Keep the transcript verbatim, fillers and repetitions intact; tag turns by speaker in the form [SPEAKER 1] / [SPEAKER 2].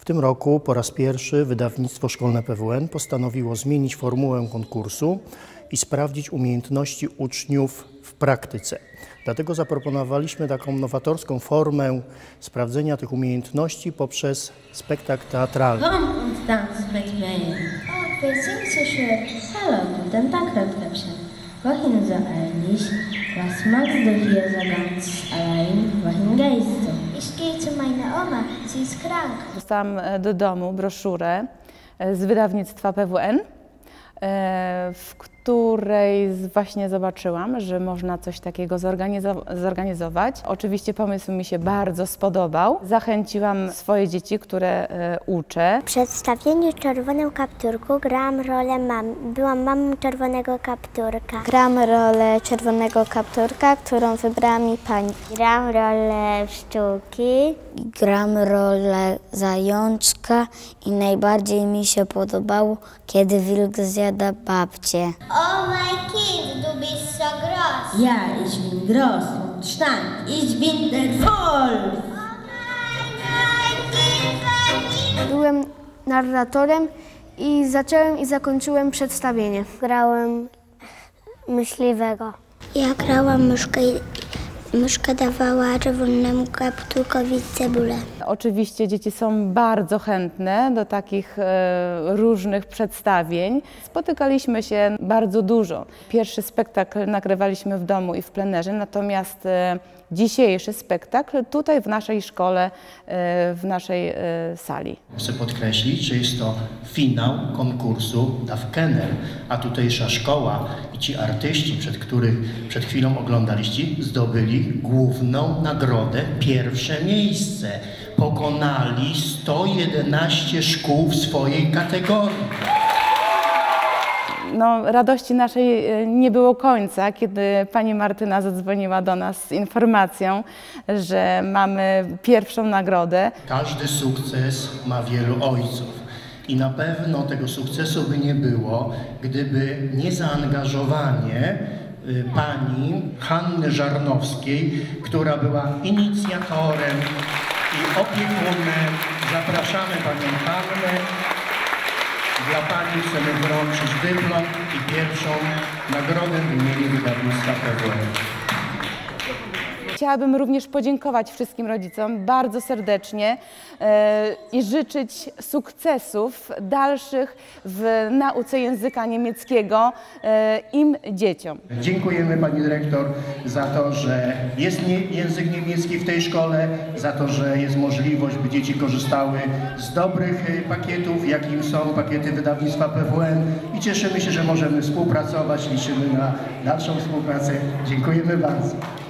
[SPEAKER 1] W tym roku po raz pierwszy wydawnictwo szkolne P W N postanowiło zmienić formułę konkursu i sprawdzić umiejętności uczniów w praktyce. Dlatego zaproponowaliśmy taką nowatorską formę sprawdzenia tych umiejętności poprzez spektakl teatralny.
[SPEAKER 2] Komm und tanz mit mir. Oh, wir sind so schön. Hallo, guten Tag, Rotkäppchen. Wohin soll ich? Was machst du hier so ganz allein? Wohin gehst du?
[SPEAKER 3] Ich gehe zu meiner Oma, sie ist krank.
[SPEAKER 4] Dostałam do domu broszurę z wydawnictwa P W N, w której właśnie zobaczyłam, że można coś takiego zorganizować. Oczywiście pomysł mi się bardzo spodobał. Zachęciłam swoje dzieci, które uczę.
[SPEAKER 3] W przedstawieniu Czerwonym Kapturku grałam rolę mam. Byłam mamą Czerwonego Kapturka.
[SPEAKER 5] Grałam rolę Czerwonego Kapturka, którą wybrała mi pani.
[SPEAKER 3] Grałam rolę Pszczółki.
[SPEAKER 5] Grałam rolę Zajączka i najbardziej mi się podobało, kiedy wilk zjada babcię.
[SPEAKER 3] Oh mein Kind, du bist so groß.
[SPEAKER 2] Ja, ich bin groß und stark. Ich bin der Wolf.
[SPEAKER 6] Byłem narratorem i zacząłem i zakończyłem przedstawienie.
[SPEAKER 3] Grałem myśliwego. Ja grałam myszkę i myszka dawała Czerwonemu Kapturkowi cebulę.
[SPEAKER 4] Oczywiście dzieci są bardzo chętne do takich e, różnych przedstawień. Spotykaliśmy się bardzo dużo. Pierwszy spektakl nagrywaliśmy w domu i w plenerze, natomiast e, dzisiejszy spektakl tutaj w naszej szkole, e, w naszej e, sali.
[SPEAKER 1] Chcę podkreślić, że jest to finał konkursu DAF Kenner, a tutejsza szkoła i ci artyści, przed których przed chwilą oglądaliście, zdobyli główną nagrodę, pierwsze miejsce. Pokonali sto jedenaście szkół w swojej kategorii.
[SPEAKER 4] No, radości naszej nie było końca, kiedy pani Martyna zadzwoniła do nas z informacją, że mamy pierwszą nagrodę.
[SPEAKER 1] Każdy sukces ma wielu ojców i na pewno tego sukcesu by nie było, gdyby nie zaangażowanie pani Hanny Żarnowskiej, która była inicjatorem i opiekunem. Zapraszamy panią Hannę. Dla pani chcemy wręczyć dyplom i pierwszą nagrodę w imieniu wydawnictwa P W N.
[SPEAKER 4] Chciałabym również podziękować wszystkim rodzicom bardzo serdecznie e, i życzyć sukcesów dalszych w nauce języka niemieckiego e, im dzieciom.
[SPEAKER 1] Dziękujemy pani dyrektor za to, że jest nie, język niemiecki w tej szkole, za to, że jest możliwość, by dzieci korzystały z dobrych pakietów, jakim są pakiety wydawnictwa P W N i cieszymy się, że możemy współpracować, liczymy na dalszą współpracę. Dziękujemy bardzo.